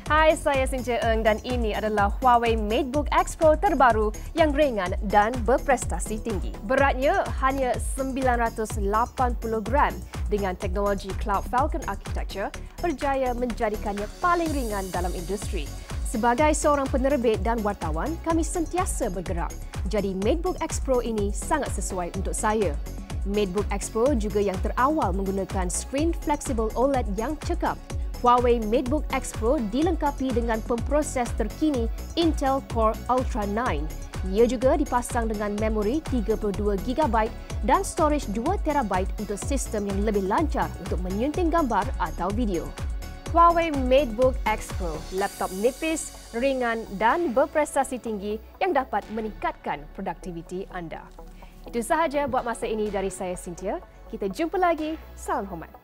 Hai, saya Cynthia Eng dan ini adalah HUAWEI MateBook X Pro terbaru yang ringan dan berprestasi tinggi. Beratnya hanya 980 gram dengan teknologi Cloud Falcon Architecture berjaya menjadikannya paling ringan dalam industri. Sebagai seorang penerbit dan wartawan, kami sentiasa bergerak. Jadi MateBook X Pro ini sangat sesuai untuk saya. MateBook X Pro juga yang terawal menggunakan skrin fleksibel OLED yang cekap. HUAWEI MateBook X Pro dilengkapi dengan pemproses terkini Intel Core Ultra 9. Ia juga dipasang dengan memori 32GB dan storage 2TB untuk sistem yang lebih lancar untuk menyunting gambar atau video. HUAWEI MateBook X Pro, laptop nipis, ringan dan berprestasi tinggi yang dapat meningkatkan produktiviti anda. Itu sahaja buat masa ini dari saya, Cynthia. Kita jumpa lagi. Salam hormat.